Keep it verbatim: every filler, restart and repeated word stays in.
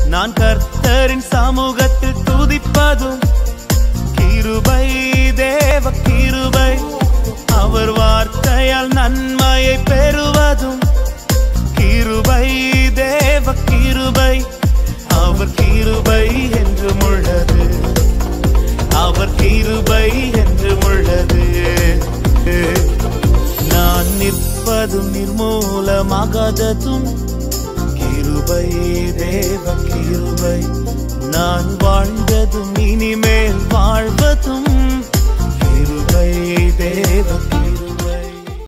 நான் கர்த்தரின் சமூகத்தில் துதிப்பதும் கிருபை, தேவ கிருபை. அவர் வார்த்தையால் நன்மையை பெறுவதும் கிருபை, தேவ கிருபை. அவர் கிருபை என்றும் உள்ளது, அவர் கிருபை என்றும் உள்ளது. நான் நிற்பதும் நிர்மூலமாகாததும் கிருபை, தேவ கிருபை. நான் வாழ்ந்ததும் இனிமே